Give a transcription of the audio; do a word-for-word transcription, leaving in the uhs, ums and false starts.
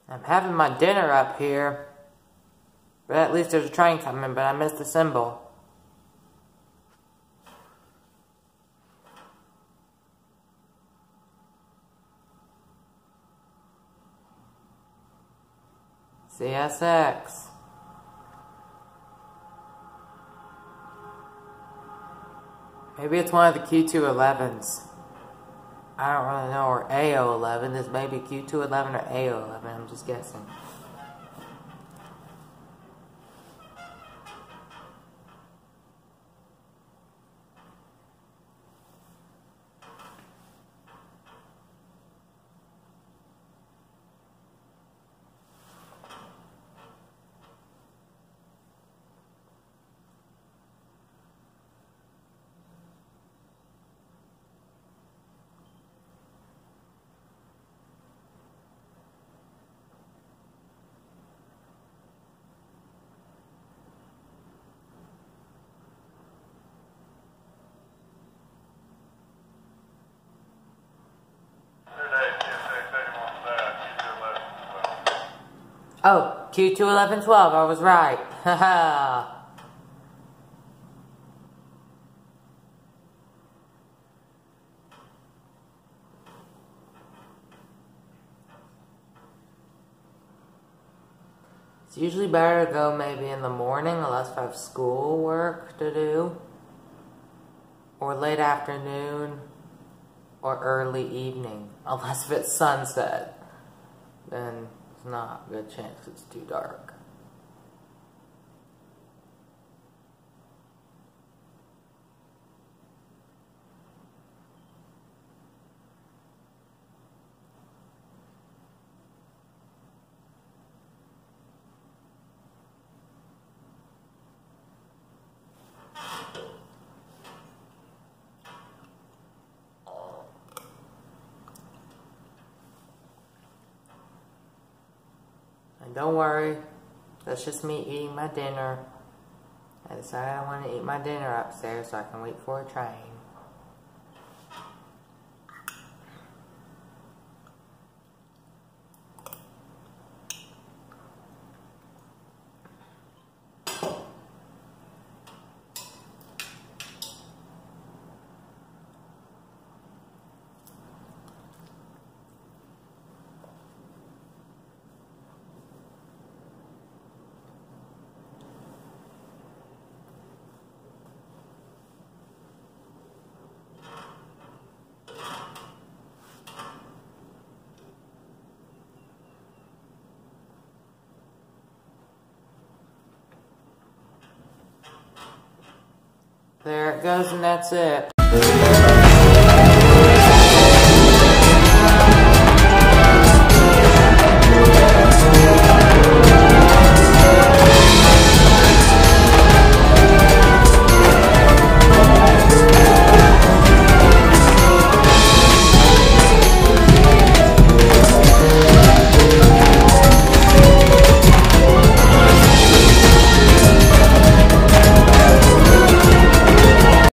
I'm having my dinner up here. But at least there's a train coming, but I missed the symbol. C S X. Maybe it's one of the Q two elevens. I don't really know, or A O eleven. This may be Q two eleven or A O eleven, I'm just guessing. Oh, Q two eleven twelve, I was right. Haha. It's usually better to go maybe in the morning unless I have school work to do. Or late afternoon. Or early evening. Unless if it's sunset. Then it's not a good chance it's too dark. And don't worry, that's just me eating my dinner. I decided I want to eat my dinner upstairs so I can wait for a train. There it goes, and that's it.